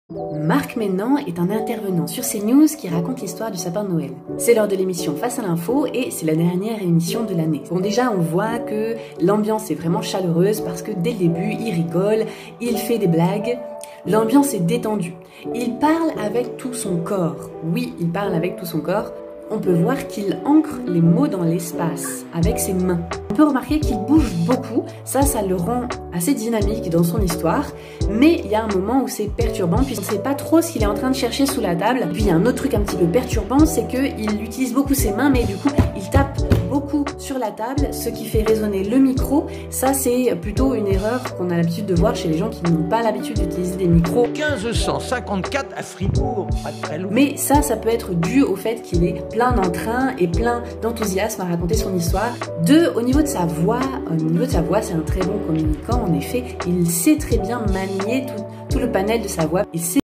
Marc Ménan est un intervenant sur CNews qui raconte l'histoire du sapin de Noël. C'est lors de l'émission Face à l'info et c'est la dernière émission de l'année. Bon, déjà on voit que l'ambiance est vraiment chaleureuse parce que dès le début il rigole, il fait des blagues, l'ambiance est détendue. Il parle avec tout son corps. Oui, il parle avec tout son corps. On peut voir qu'il ancre les mots dans l'espace avec ses mains. On peut remarquer qu'il bouge beaucoup, ça le rend assez dynamique dans son histoire, mais il y a un moment où c'est perturbant, puisqu'on ne sait pas trop ce qu'il est en train de chercher sous la table. Puis il y a un autre truc un petit peu perturbant, c'est qu'il utilise beaucoup ses mains, mais du coup il tape beaucoup sur la table, ce qui fait résonner le micro. Ça c'est plutôt une erreur qu'on a l'habitude de voir chez les gens qui n'ont pas l'habitude d'utiliser des micros. 1554 à Fribourg, pas très loin. Mais ça peut être dû au fait qu'il est plein d'entrain et plein d'enthousiasme à raconter son histoire. Au niveau de sa voix, c'est un très bon communicant. En effet, il sait très bien manier tout le panel de sa voix. Et